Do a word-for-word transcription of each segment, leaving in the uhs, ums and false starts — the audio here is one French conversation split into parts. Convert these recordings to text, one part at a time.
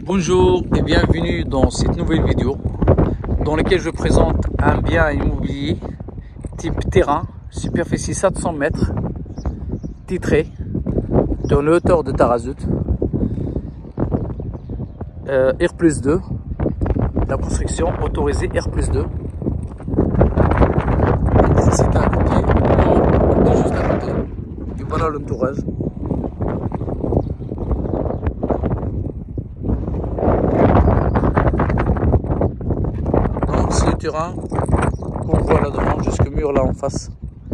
Bonjour et bienvenue dans cette nouvelle vidéo dans laquelle je présente un bien immobilier type terrain, superficie sept cents mètres, titré, dans le hauteur de Tarazout, euh, R plus deux, la construction autorisée R plus deux. L'électricité à côté, l'eau est juste à côté, et voilà l'entourage. C'est le terrain qu'on voit là devant, jusqu'au mur là en face.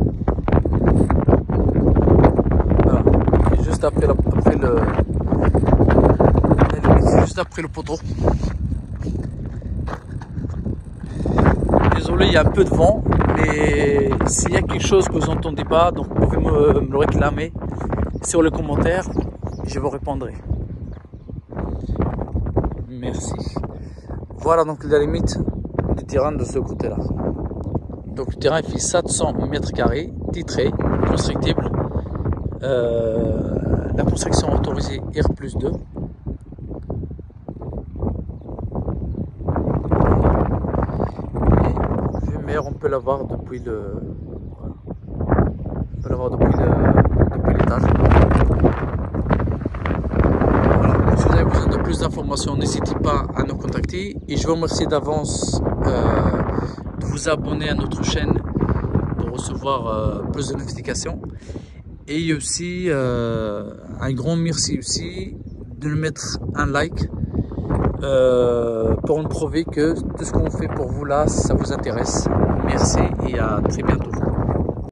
Voilà. Et juste après, la, après le. Juste après le poteau. Désolé, il y a un peu de vent, mais s'il y a quelque chose que vous n'entendez pas, donc vous pouvez me, me le réclamer sur les commentaires, je vous répondrai. Merci. Voilà donc la limite du terrain de ce côté là. Donc le terrain il fait sept cents mètres carrés, titré, constructible, euh, la construction autorisée R plus deux. Et vue mer, on peut l'avoir depuis le voilà. On peut l'avoir depuis le depuis l'étage. Voilà. Si vous avez besoin de plus d'informations, n'hésitez pas à nous contacter et je vous remercie d'avance euh, de vous abonner à notre chaîne pour recevoir euh, plus de notifications, et aussi euh, un grand merci aussi de nous mettre un like euh, pour nous prouver que tout ce qu'on fait pour vous là ça vous intéresse. Merci et à très bientôt.